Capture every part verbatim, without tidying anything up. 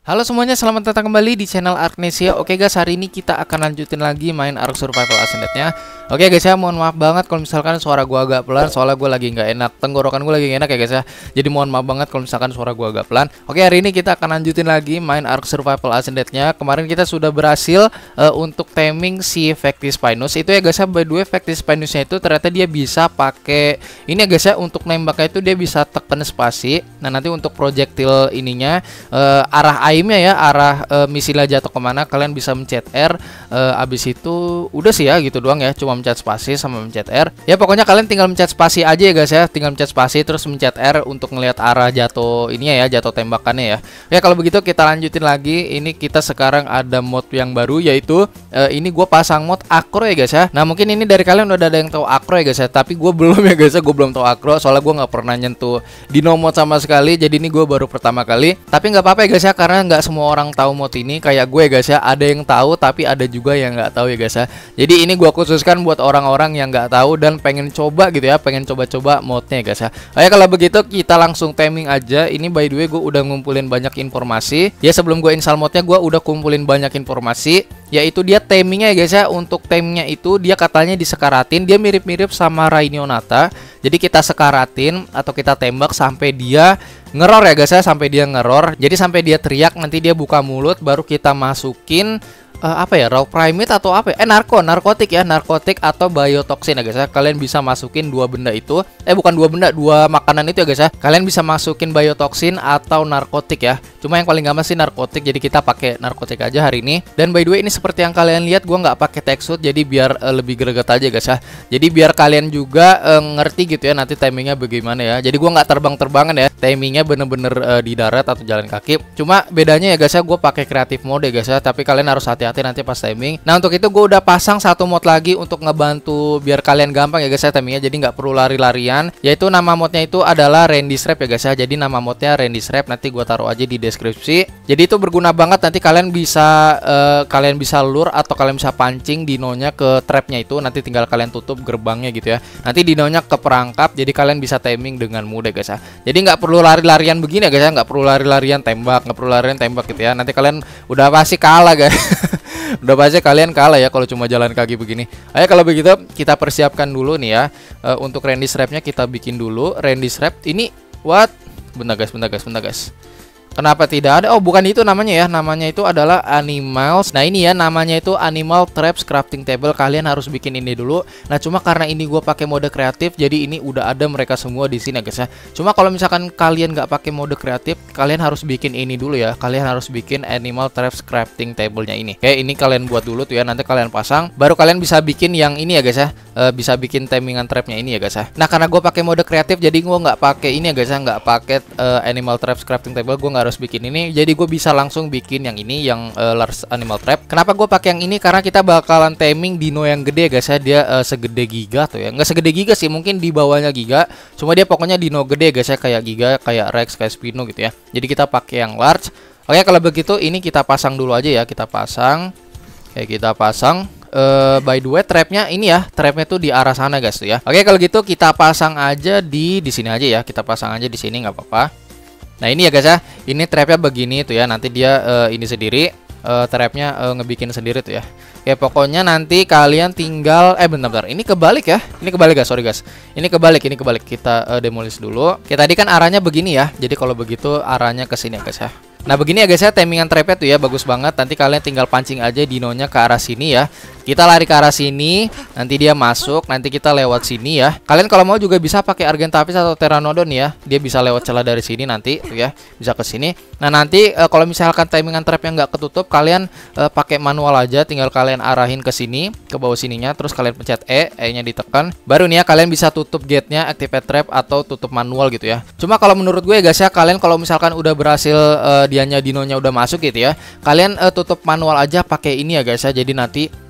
Halo semuanya, selamat datang kembali di channel Arknesia. Oke guys, hari ini kita akan lanjutin lagi main Ark Survival Ascended-nya. Oke guys ya, mohon maaf banget kalau misalkan suara gua agak pelan, soalnya gua lagi nggak enak, tenggorokan gua lagi nggak enak ya guys ya. Jadi mohon maaf banget kalau misalkan suara gua agak pelan. Oke, hari ini kita akan lanjutin lagi main Ark Survival Ascended-nya. Kemarin kita sudah berhasil uh, untuk taming si Vectis Pinus. Itu ya guys ya, by the way Vectis Pinus-nya itu ternyata dia bisa pakai ini ya guys ya, untuk nembaknya itu dia bisa tekan spasi. Nah, nanti untuk projectile ininya uh, arah aimnya ya, arah uh, misilnya jatuh kemana kalian bisa mencet R. uh, Abis itu udah sih ya, gitu doang ya, cuma mencet spasi sama mencet R. Ya pokoknya kalian tinggal mencet spasi aja ya guys ya, tinggal mencet spasi terus mencet R untuk ngelihat arah jatuh ininya ya, jatuh tembakannya ya. Ya kalau begitu kita lanjutin lagi. Ini kita sekarang ada mod yang baru, yaitu uh, ini gue pasang mod akro ya guys ya. Nah mungkin ini dari kalian udah ada yang tahu akro ya guys ya, tapi gue belum ya guys ya, gue belum tahu akro soalnya gue nggak pernah nyentuh dino mod sama sekali. Jadi ini gue baru pertama kali, tapi nggak apa-apa ya guys ya, karena nggak semua orang tahu mod ini kayak gue guys ya. Ada yang tahu tapi ada juga yang nggak tahu ya guys ya. Jadi ini gue khususkan buat orang-orang yang nggak tahu dan pengen coba gitu ya, pengen coba-coba modnya ya guys ya. Oke, kalau begitu kita langsung timing aja. Ini by the way gue udah ngumpulin banyak informasi ya, sebelum gue install modnya gue udah kumpulin banyak informasi, yaitu dia timingnya ya guys ya. Untuk timingnya itu dia katanya disekaratin, dia mirip-mirip sama Rainionata. Jadi kita sekaratin atau kita tembak sampai dia ngeror ya guys ya, sampai dia ngeror. Jadi sampai dia teriak, nanti dia buka mulut, baru kita masukin uh, apa ya, raw primate atau apa ya? Eh narko, narkotik ya, narkotik atau biotoksin ya guys ya. Kalian bisa masukin dua benda itu. Eh bukan dua benda, dua makanan itu ya guys ya. Kalian bisa masukin biotoksin atau narkotik ya. Cuma yang paling gampang sih narkotik, jadi kita pakai narkotik aja hari ini. Dan by the way ini seperti yang kalian lihat, gua nggak pakai textsuit, jadi biar uh, lebih greget aja guys ya. Jadi biar kalian juga uh, ngerti gitu ya nanti timingnya bagaimana ya. Jadi gua nggak terbang-terbangan ya, timingnya bener-bener uh, di darat atau jalan kaki. Cuma bedanya ya guys ya, gue pakai kreatif mode ya guys ya. Tapi kalian harus hati-hati nanti pas timing. Nah untuk itu gue udah pasang satu mod lagi untuk ngebantu biar kalian gampang ya guys ya timingnya. Jadi nggak perlu lari-larian. Yaitu nama modnya itu adalah Randy Strap ya guys ya. Jadi nama modnya Randy Strap, nanti gue taruh aja di deskripsi. Jadi itu berguna banget, nanti kalian bisa uh, kalian bisa lure atau kalian bisa pancing dinonya ke trapnya itu. Nanti tinggal kalian tutup gerbangnya gitu ya. Nanti dinonya ke perangkap, jadi kalian bisa timing dengan mudah guys ya. Jadi nggak perlu lari-larian begini ya guys ya, nggak perlu lari-larian tembak, nggak perlu larian tembak gitu ya. Nanti kalian udah pasti kalah guys. Udah pasti kalian kalah ya kalau cuma jalan kaki begini. Ayo kalau begitu kita persiapkan dulu nih ya. Uh, untuk Randy Strap-nya kita bikin dulu. Randy Strap ini what? Bentar guys, bentar guys, bentar guys. Kenapa tidak ada? Oh bukan itu namanya ya, namanya itu adalah Animals. Nah ini ya, namanya itu Animal Traps Crafting Table. Kalian harus bikin ini dulu. Nah cuma karena ini gue pakai mode kreatif, jadi ini udah ada mereka semua di sini guys ya. Cuma kalau misalkan kalian nggak pakai mode kreatif, kalian harus bikin ini dulu ya. Kalian harus bikin Animal Traps Crafting Table-nya ini. Oke, ini kalian buat dulu tuh ya, nanti kalian pasang. Baru kalian bisa bikin yang ini ya guys ya. E, bisa bikin timingan trapnya ini ya guys ya. Nah karena gue pakai mode kreatif, jadi gue nggak pakai ini ya guys ya, nggak pakai uh, Animal Traps Crafting Table. Gue nggak harus bikin ini, jadi gue bisa langsung bikin yang ini, yang uh, large animal trap. Kenapa gue pakai yang ini? Karena kita bakalan taming dino yang gede guys ya. Dia uh, segede giga tuh ya, nggak segede giga sih, mungkin di bawahnya giga. Cuma dia pokoknya dino gede guys ya, kayak giga, kayak Rex, kayak Spino gitu ya. Jadi kita pakai yang large. Oke kalau begitu ini kita pasang dulu aja ya, kita pasang. Oke kita pasang. Uh, by the way trapnya ini ya, trapnya tuh di arah sana guys tuh ya. Oke kalau gitu kita pasang aja di di sini aja ya, kita pasang aja di sini nggak apa-apa. Nah ini ya guys ya, ini trapnya begini tuh ya, nanti dia uh, ini sendiri uh, trapnya uh, ngebikin sendiri tuh ya. Oke pokoknya nanti kalian tinggal eh bentar-bentar, ini kebalik ya, ini kebalik guys, sorry guys, ini kebalik, ini kebalik. Kita uh, demolish dulu. Oke tadi kan arahnya begini ya, jadi kalau begitu arahnya ke sini ya guys ya. Nah begini ya guys ya, timingan trapnya tuh ya, bagus banget. Nanti kalian tinggal pancing aja dinonya ke arah sini ya. Kita lari ke arah sini, nanti dia masuk, nanti kita lewat sini ya. Kalian kalau mau juga bisa pakai Argentavis atau Pteranodon ya. Dia bisa lewat celah dari sini nanti tuh ya, bisa ke sini. Nah nanti e, kalau misalkan timingan trapnya nggak ketutup, kalian e, pakai manual aja, tinggal kalian arahin ke sini, ke bawah sininya, terus kalian pencet E, E-nya ditekan. Baru nih ya kalian bisa tutup gate-nya, activate trap atau tutup manual gitu ya. Cuma kalau menurut gue ya guys ya, kalian kalau misalkan udah berhasil e, dianya dinonya udah masuk gitu ya, kalian e, tutup manual aja pakai ini ya guys ya. Jadi nanti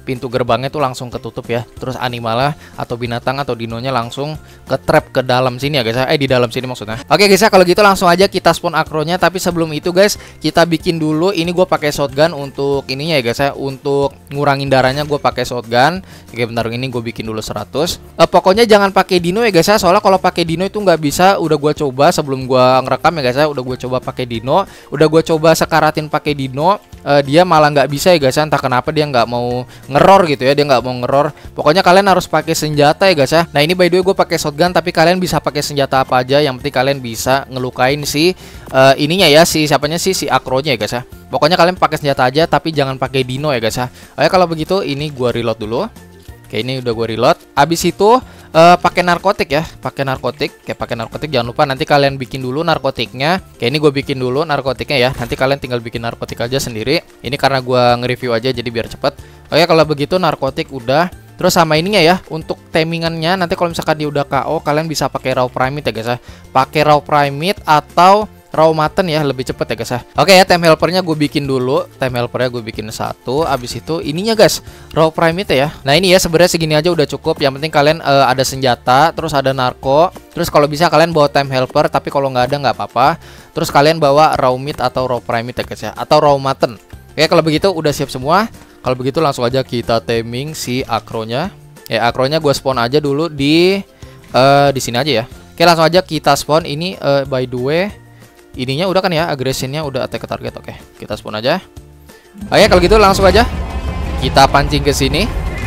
pintu gerbangnya tuh langsung ketutup ya. Terus animalnya atau binatang atau dinonya langsung ke trap ke dalam sini ya guys ya. Eh di dalam sini maksudnya. Oke guys ya, kalau gitu langsung aja kita spawn akronya. Tapi sebelum itu guys, kita bikin dulu. Ini gue pakai shotgun untuk ininya ya guys ya. Untuk ngurangin darahnya gue pakai shotgun. Oke bentar, ini gue bikin dulu seratus. Eh, pokoknya jangan pakai dino ya guys ya. Soalnya kalau pakai dino itu nggak bisa. Udah gue coba sebelum gue ngerekam ya guys ya. Udah gue coba pakai dino. Udah gue coba sekaratin pakai dino. Uh, dia malah nggak bisa ya guys ya. Entah kenapa dia nggak mau ngeror gitu ya. Dia nggak mau ngeror. Pokoknya kalian harus pakai senjata ya guys ya. Nah ini by the way gue pakai shotgun, tapi kalian bisa pakai senjata apa aja. Yang penting kalian bisa ngelukain si uh, ininya ya, si siapanya sih, si akronya ya guys ya. Pokoknya kalian pakai senjata aja, tapi jangan pakai dino ya guys ya. Oke kalau begitu ini gue reload dulu. Oke ini udah gue reload. Abis itu uh, pakai narkotik ya, pakai narkotik. Kayak pakai narkotik jangan lupa nanti kalian bikin dulu narkotiknya. Kayak ini gue bikin dulu narkotiknya ya. Nanti kalian tinggal bikin narkotik aja sendiri. Ini karena gue nge-review aja jadi biar cepet. Oke kalau begitu narkotik udah. Terus sama ininya ya, untuk timingannya nanti kalau misalkan dia udah K O kalian bisa pakai raw primate ya guys ya. Pakai raw primate atau raw mutton ya, lebih cepet ya guys ya. Oke ya, time helpernya gue bikin dulu. Time helpernya gue bikin satu. Abis itu ininya guys, raw primate ya. Nah ini ya sebenarnya segini aja udah cukup. Yang penting kalian uh, ada senjata, terus ada narko. Terus kalau bisa kalian bawa time helper, tapi kalau nggak ada nggak apa-apa. Terus kalian bawa raw meat atau raw primate ya guys ya, atau raw mutton. Oke kalau begitu udah siap semua. Kalau begitu langsung aja kita taming si akronya. Ya akronya gue spawn aja dulu di uh, di sini aja ya. Oke langsung aja kita spawn ini uh, by the way. Ininya udah kan ya, aggressionnya udah attack ke target. Oke, kita spawn aja. Oke, kalau gitu langsung aja kita pancing ke sini.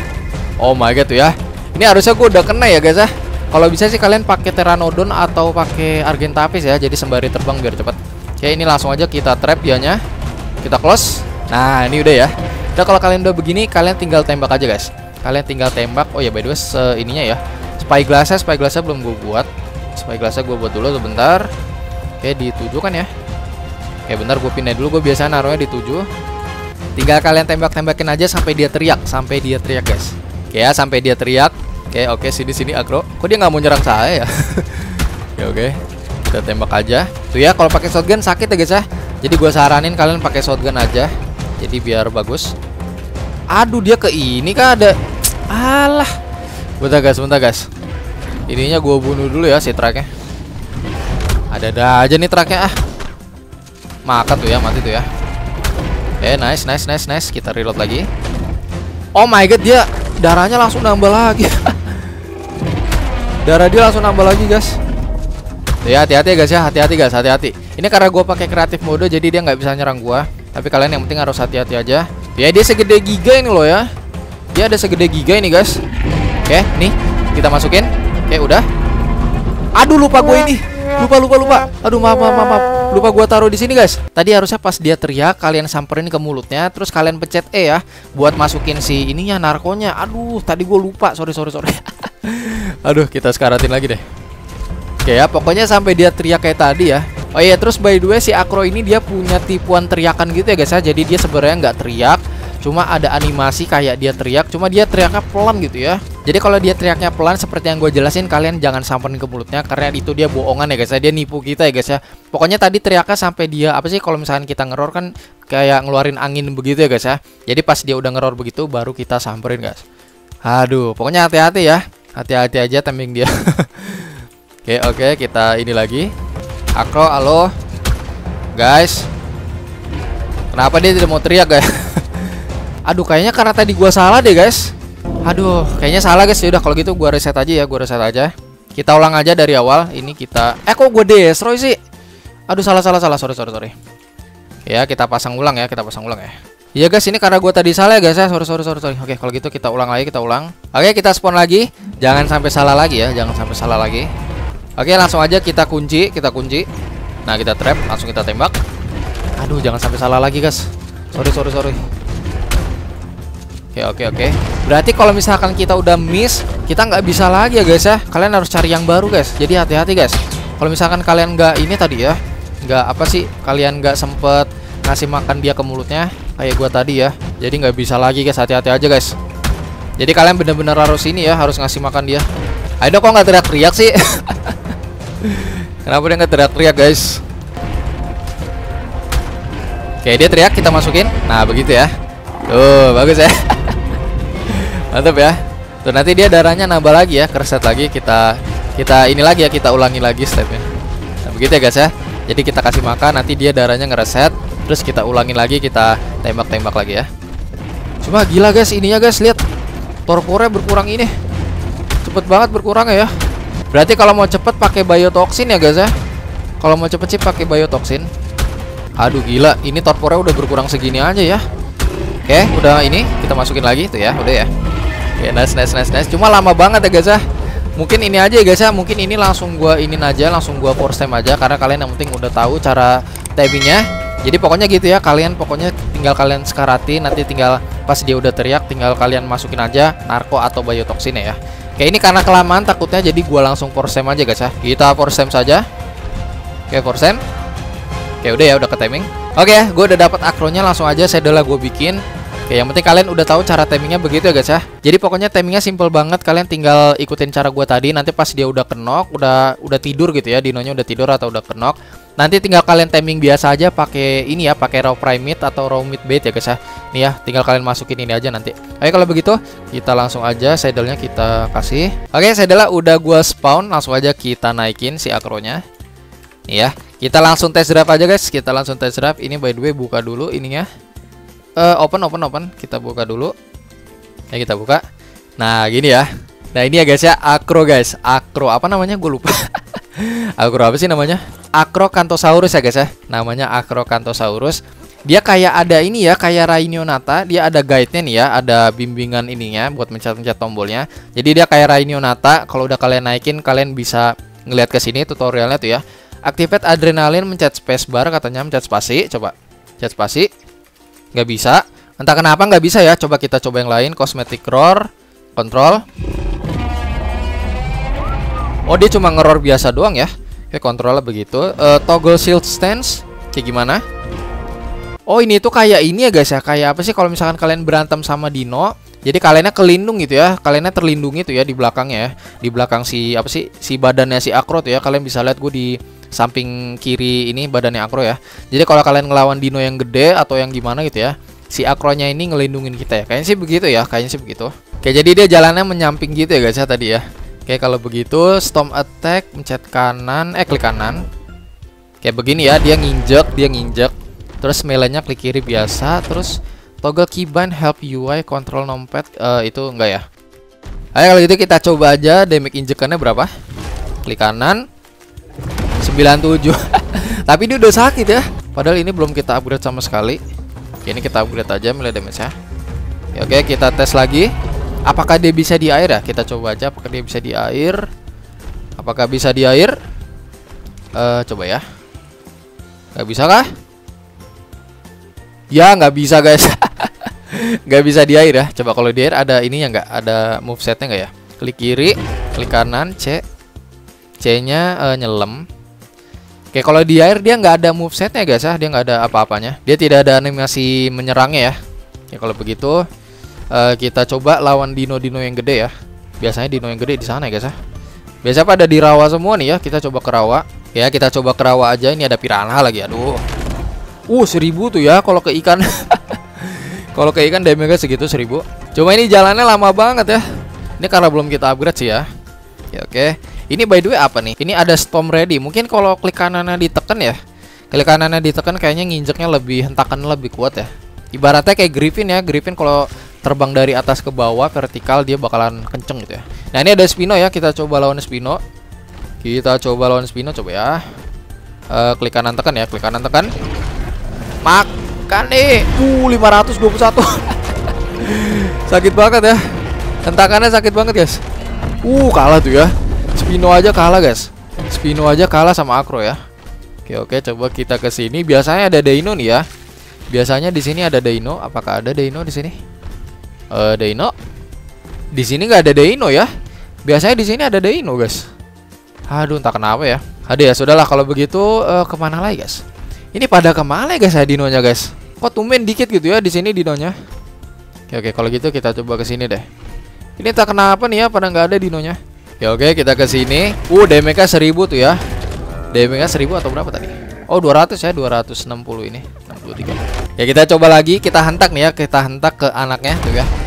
Oh my god tuh ya. Ini harusnya gue udah kena ya guys ya. Kalau bisa sih kalian pakai Pteranodon atau pakai Argentapis ya, jadi sembari terbang biar cepet. Oke, ini langsung aja kita trap dianya. Kita close. Nah, ini udah ya. Udah kalau kalian udah begini, kalian tinggal tembak aja guys. Kalian tinggal tembak. Oh ya, by the way, se ininya ya. Spyglassnya, spyglassnya belum gue buat. Spyglassnya gue buat dulu sebentar. Oke di tujuh kan ya. Oke bentar gue pindah dulu. Gue biasa naruhnya di tujuh. Tinggal kalian tembak-tembakin aja sampai dia teriak. Sampai dia teriak guys. Oke ya sampai dia teriak. Oke oke sini sini agro. Kok dia nggak mau nyerang saya ya? Oke oke. Kita tembak aja. Tuh ya kalau pakai shotgun sakit ya guys ya. Jadi gue saranin kalian pakai shotgun aja. Jadi biar bagus. Aduh dia ke ini kah ada. Alah. Bentar guys bentar guys. Ininya gue bunuh dulu ya si truknya. Ada-ada aja nih truknya ah. Makan tuh ya, mati tuh ya. Eh, nice, nice, nice, nice. Kita reload lagi. Oh my god, dia darahnya langsung nambah lagi. Darah dia langsung nambah lagi, guys. Ya, hati-hati guys ya, hati-hati guys, hati-hati. Ini karena gue pakai kreatif mode jadi dia nggak bisa nyerang gua. Tapi kalian yang penting harus hati-hati aja. Ya, dia segede giga ini loh ya. Dia ada segede giga ini, guys. Oke, nih kita masukin. Oke, udah. Aduh, lupa gue ini. Lupa lupa lupa. Aduh maaf maaf maaf. Lupa gua taruh di sini guys. Tadi harusnya pas dia teriak kalian samperin ke mulutnya, terus kalian pencet E ya buat masukin si ininya narkonya. Aduh, tadi gua lupa. Sorry sorry sorry. Aduh, kita sekaratin lagi deh. Oke ya, pokoknya sampai dia teriak kayak tadi ya. Oh iya, terus by the way si Akro ini dia punya tipuan teriakan gitu ya guys ya. Jadi dia sebenarnya nggak teriak, cuma ada animasi kayak dia teriak, cuma dia teriaknya pelan gitu ya. Jadi kalau dia teriaknya pelan seperti yang gue jelasin, kalian jangan samperin ke mulutnya karena itu dia bohongan ya guys ya. Dia nipu kita ya guys ya. Pokoknya tadi teriaknya sampai dia apa sih, kalau misalkan kita ngeror kan kayak ngeluarin angin begitu ya guys ya. Jadi pas dia udah ngeror begitu baru kita samperin guys. Aduh, pokoknya hati-hati ya. Hati-hati aja timing dia. Oke oke, kita ini lagi. Akro, halo guys. Kenapa dia tidak mau teriak guys? Aduh, kayaknya karena tadi gua salah deh guys. Aduh, kayaknya salah guys. Ya udah kalau gitu gua reset aja ya, gua reset aja. Kita ulang aja dari awal. Ini kita Eh kok gua destroy sih? Aduh, salah salah salah. Sorry sorry sorry. Ya, kita pasang ulang ya, kita pasang ulang ya. Iya guys, ini karena gua tadi salah ya guys ya. Sorry sorry sorry sorry. Oke, kalau gitu kita ulang lagi, kita ulang. Oke, kita spawn lagi. Jangan sampai salah lagi ya, jangan sampai salah lagi. Oke, langsung aja kita kunci, kita kunci. Nah, kita trap, langsung kita tembak. Aduh, jangan sampai salah lagi guys. Sorry sorry sorry. Oke oke oke. Berarti kalau misalkan kita udah miss, kita nggak bisa lagi ya guys ya. Kalian harus cari yang baru guys. Jadi hati-hati guys. Kalau misalkan kalian nggak ini tadi ya, nggak apa sih, kalian nggak sempet ngasih makan dia ke mulutnya kayak gua tadi ya. Jadi nggak bisa lagi guys. Hati-hati aja guys. Jadi kalian bener-bener harus ini ya, harus ngasih makan dia. Ayo kok nggak teriak-teriak sih? Kenapa dia nggak teriak-teriak guys? Oke, dia teriak, kita masukin. Nah begitu ya. Tuh bagus ya. Mantap ya. Tuh nanti dia darahnya nambah lagi ya, kereset lagi. Kita kita ini lagi ya, kita ulangi lagi stepnya. Nah, begitu ya guys ya. Jadi kita kasih makan, nanti dia darahnya ngereset. Terus kita ulangin lagi, kita tembak-tembak lagi ya. Cuma gila guys, ininya guys, lihat torpornya berkurang ini. Cepet banget berkurang ya. Berarti kalau mau cepet pakai biotoksin ya guys ya. Kalau mau cepet sih pakai biotoksin. Aduh gila, ini torpornya udah berkurang segini aja ya. Oke, udah ini kita masukin lagi tuh ya, udah ya. Oke, nice nice nice nice. Cuma lama banget ya guys ya. Mungkin ini aja ya guys ya, mungkin ini langsung gua inin aja, langsung gua force time aja karena kalian yang penting udah tahu cara timingnya. Jadi pokoknya gitu ya, kalian pokoknya tinggal kalian sekaratin, nanti tinggal pas dia udah teriak tinggal kalian masukin aja narko atau biotoksin ya. Oke, ini karena kelamaan takutnya jadi gua langsung force time aja guys ya. Kita force time saja. Oke, force time. Oke, udah ya, udah ke timing. Oke, gue udah dapat akronya, langsung aja saya adalah gue bikin. Oke, yang penting kalian udah tahu cara timingnya begitu ya guys ya. Jadi pokoknya timingnya simple banget, kalian tinggal ikutin cara gue tadi. Nanti pas dia udah kenok, udah udah tidur gitu ya, dinonya udah tidur atau udah kenok, nanti tinggal kalian timing biasa aja pakai ini ya, pakai raw prime meat atau raw meat bait ya guys ya. Nih ya, tinggal kalian masukin ini aja nanti. Oke, kalau begitu kita langsung aja saddle-nya kita kasih. Oke, saddle udah gue spawn, langsung aja kita naikin si akronya. Nih ya, kita langsung test drive aja guys. Kita langsung test drive. Ini by the way buka dulu ininya. Uh, open open open. Kita buka dulu. Ya kita buka. Nah gini ya. Nah ini ya guys ya, akro guys. Akro apa namanya? Gue lupa. Akro apa sih namanya? Acrocanthosaurus ya guys ya. Namanya Acrocanthosaurus. Dia kayak ada ini ya, kayak Rhinionata. Dia ada guide-nya nih ya, ada bimbingan ininya buat mencet-mencet tombolnya. Jadi dia kayak Rhinionata. Kalau udah kalian naikin, kalian bisa ngeliat ke sini tutorialnya tuh ya. Activate adrenalin, mencet spacebar katanya, mencet spasi, coba mencet spasi, nggak bisa, entah kenapa nggak bisa ya. Coba kita coba yang lain, cosmetic roar, control. Oh dia cuma ngeror biasa doang ya. Oke, kontrolnya begitu. uh, Toggle shield stance, kayak gimana? Oh ini tuh kayak ini ya guys ya, kayak apa sih kalau misalkan kalian berantem sama dino, jadi kaliannya kelindung gitu ya, kaliannya terlindungi tuh ya di belakangnya ya, di belakang si apa sih si badannya si akro tuh ya. Kalian bisa lihat gue di samping kiri ini badannya akro ya. Jadi kalau kalian ngelawan dino yang gede atau yang gimana gitu ya, si akronya ini ngelindungin kita ya. Kayaknya sih begitu ya, kayaknya sih begitu. Oke, jadi dia jalannya menyamping gitu ya guys ya tadi ya. Oke, kalau begitu stomp attack, mencet kanan, eh klik kanan. Kayak begini ya, dia nginjek, dia nginjek. Terus melee-nya klik kiri biasa, terus toggle keybind help U I control numpad, uh, itu enggak ya. Ayo kalau gitu kita coba aja damage injekannya berapa. Klik kanan sembilan puluh tujuh. Tapi ini udah sakit ya. Padahal ini belum kita upgrade sama sekali. Oke, ini kita upgrade aja melee damage ya. Oke, kita tes lagi. Apakah dia bisa di air ya? Kita coba aja apakah dia bisa di air. Apakah bisa di air? Uh, coba ya. Gak bisa kah? Ya nggak bisa guys. Nggak bisa di air ya. Coba kalau di air ada ininya nggak? Ada movesetnya nggak ya? Klik kiri, klik kanan, C. C-nya uh, nyelam. Oke, kalau di air dia nggak ada movesetnya guys ya. Dia nggak ada apa-apanya. Dia tidak ada animasi menyerangnya ya. Ya kalau begitu uh, kita coba lawan dino-dino yang gede ya. Biasanya dino yang gede di sana ya guys ya. Biasanya pada di rawa semua nih ya. Kita coba ke rawa. Ya kita coba ke rawa aja. Ini ada piranha lagi. Aduh. Uh seribu tuh ya kalau ke ikan. Kalau ke ikan damage segitu seribu. Cuma ini jalannya lama banget ya. Ini karena belum kita upgrade sih ya. Ya oke. Ini by the way apa nih? Ini ada storm ready. Mungkin kalau klik kanannya ditekan ya. Klik kanannya ditekan kayaknya nginjeknya lebih hentakan lebih kuat ya. Ibaratnya kayak Griffin ya. Griffin kalau terbang dari atas ke bawah vertikal dia bakalan kenceng gitu ya. Nah ini ada Spino ya. Kita coba lawan Spino. Kita coba lawan Spino coba ya. uh, Klik kanan tekan ya. Klik kanan tekan. Makan nih. Uh lima ratus dua puluh satu. Sakit banget ya. Hentakannya sakit banget guys. Uh kalah tuh ya. Spino aja kalah guys. Spino aja kalah sama akro ya. Oke oke coba kita ke sini. Biasanya ada Dino nih ya. Biasanya di sini ada Dino. Apakah ada Dino di sini? Eh uh, Dino. Di sini nggak ada Dino ya. Biasanya di sini ada Dino guys. Aduh entah kenapa ya. Aduh ya sudahlah kalau begitu uh, kemana lagi guys? Ini pada kemana ya guys ya dinonya guys? Kok tumben dikit gitu ya di sini dinonya? Oke oke kalau gitu kita coba ke sini deh. Ini tak kenapa nih ya pada nggak ada dinonya. Ya oke kita ke sini. Uh damage-nya seribu tuh ya. Damage-nya seribu atau berapa tadi? Oh dua ratus ya, dua ratus enam puluh ini. enam puluh tiga. Ya kita coba lagi, kita hentak nih ya, kita hentak ke anaknya tuh ya.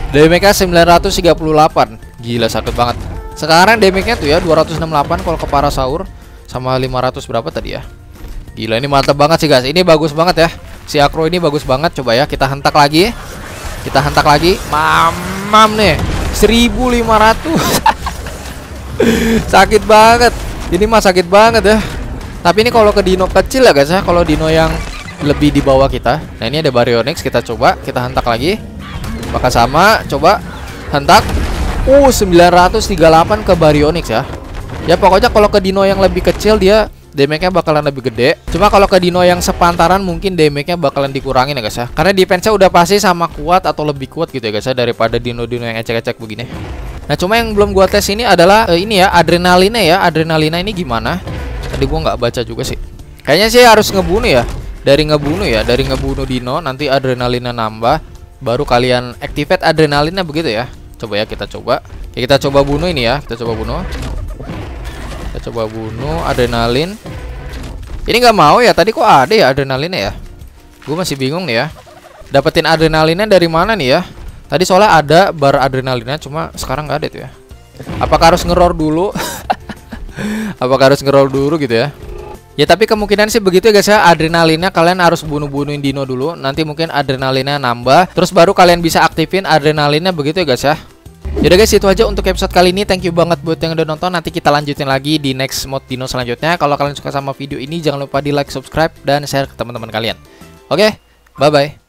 Damage-nya sembilan ratus tiga puluh delapan. Gila sakit banget. Sekarang damage-nya tuh ya dua ratus enam puluh delapan kalau ke Parasaur sama lima ratus berapa tadi ya. Gila ini mantap banget sih guys. Ini bagus banget ya. Si Akro ini bagus banget. Coba ya kita hentak lagi. Kita hentak lagi. Mamam nih. seribu lima ratus. Sakit banget. Ini mah sakit banget ya. Tapi ini kalau ke dino kecil ya guys ya. Kalau dino yang lebih di bawah kita. Nah ini ada Baryonyx. Kita coba. Kita hentak lagi. Apakah sama? Coba hentak. Uh sembilan ratus tiga puluh delapan ke Baryonyx ya. Ya pokoknya kalau ke dino yang lebih kecil dia damage-nya bakalan lebih gede. Cuma kalau ke dino yang sepantaran mungkin damage-nya bakalan dikurangin ya guys ya. Karena defense-nya udah pasti sama kuat atau lebih kuat gitu ya guys ya daripada dino-dino yang ecek-ecek begini. Nah cuma yang belum gua tes ini adalah eh, ini ya adrenalina ya. Adrenalina ini gimana? Tadi gua nggak baca juga sih. Kayaknya sih harus ngebunuh ya. Dari ngebunuh ya, dari ngebunuh dino nanti adrenalina nambah, baru kalian activate adrenalinnya begitu ya. Coba ya kita coba. Ya, kita coba bunuh ini ya. Kita coba bunuh. Kita coba bunuh adrenalin. Ini nggak mau ya. Tadi kok ada ya adrenalinnya ya? Gue masih bingung nih ya. Dapetin adrenalinnya dari mana nih ya? Tadi soalnya ada bar adrenalinnya, cuma sekarang nggak ada tuh ya. Apakah harus ngeror dulu? Apakah harus ngeror dulu gitu ya? Ya tapi kemungkinan sih begitu ya guys ya. Adrenalinnya kalian harus bunuh-bunuhin dino dulu. Nanti mungkin adrenalinnya nambah. Terus baru kalian bisa aktifin adrenalinnya begitu ya guys ya. Yaudah guys itu aja untuk episode kali ini. Thank you banget buat yang udah nonton. Nanti kita lanjutin lagi di next mode dino selanjutnya. Kalau kalian suka sama video ini jangan lupa di like, subscribe, dan share ke teman-teman kalian. Oke, bye bye.